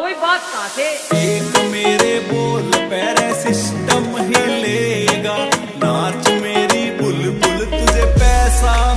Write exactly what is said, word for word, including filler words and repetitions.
कोई बात कहाँ से? एक मेरे बोल पैरे सिस्टम ही लेगा, नाच मेरी बुलबुल तुझे पैसा